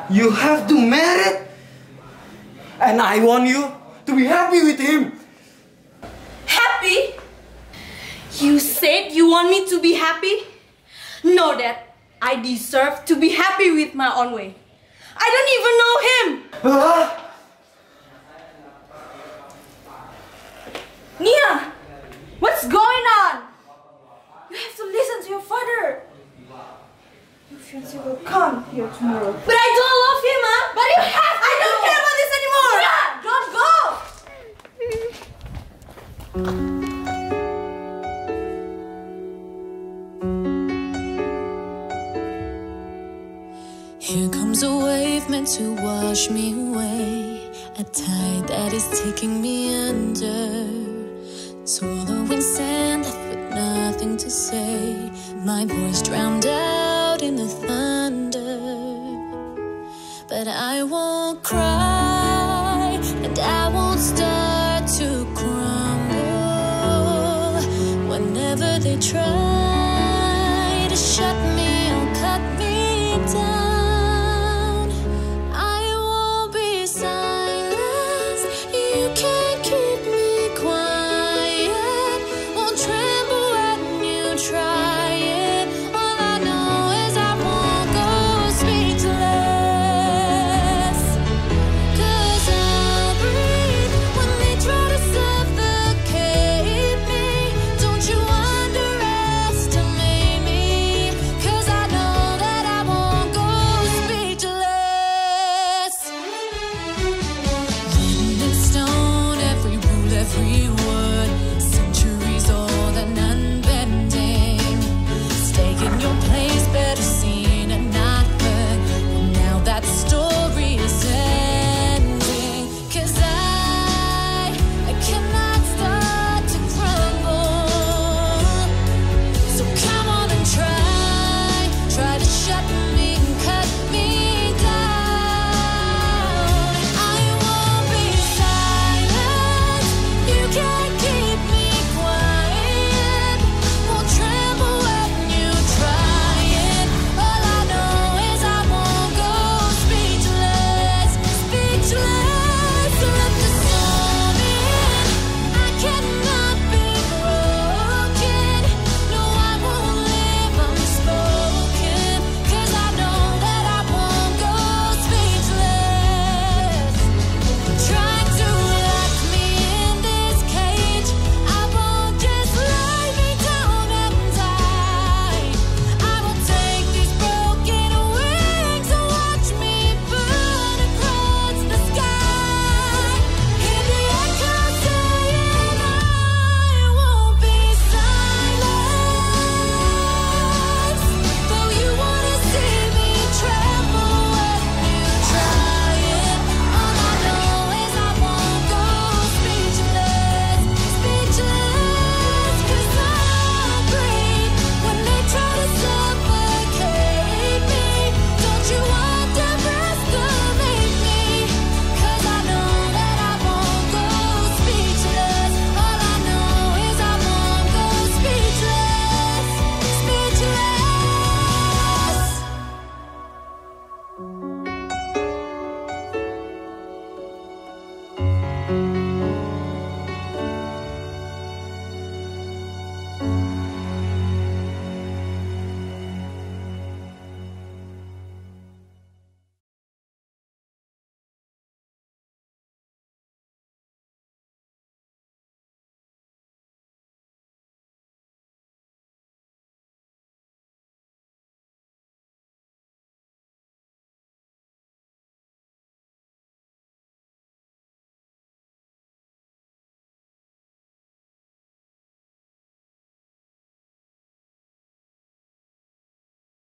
You have to marry, and I want you to be happy with him. Happy? You said you want me to be happy? Know that I deserve to be happy with my own way. I don't even know him. Nia, what's going on? You have to listen to your father. Your fiancé will come here tomorrow. But I don't love him, huh? But you have to. I don't care about this anymore. Nia, don't go. Here comes a wave meant to wash me away, a tide that is taking me under, swallowing sand left with nothing to say, my voice drowned out in the thunder. But I won't cry.